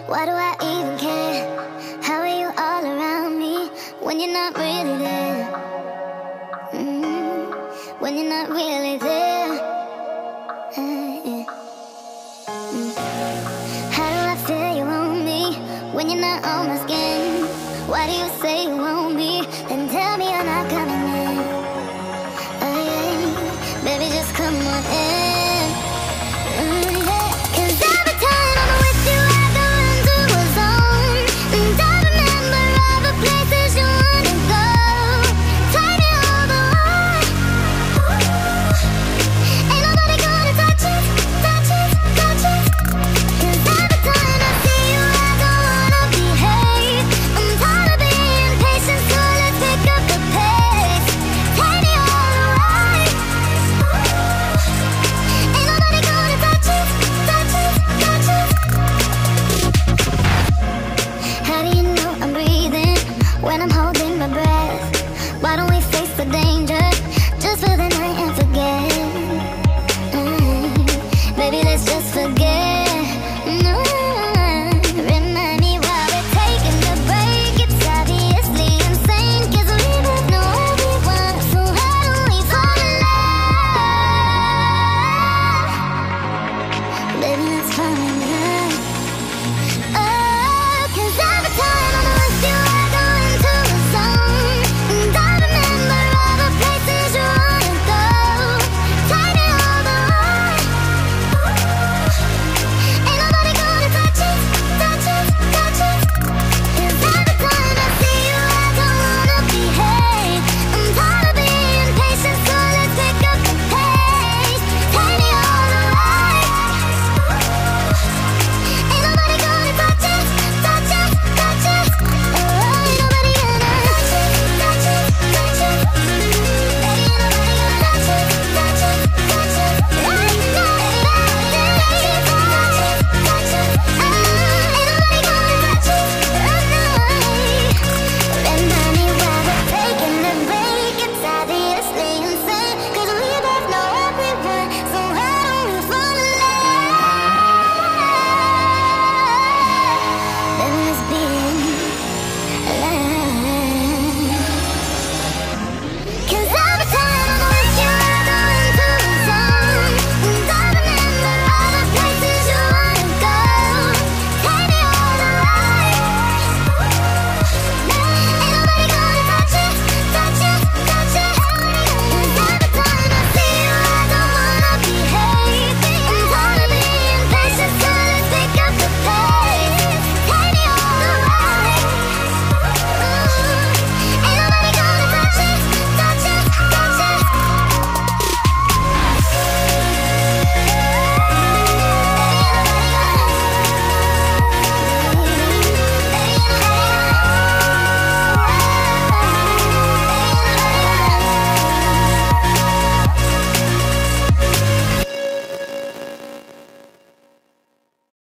Why do I even care? How are you all around me when you're not really there? When you're not really there. How do I feel you on me when you're not on my skin? Why do you say you want me, then tell me you're not coming in? Oh yeah, baby, just come on in.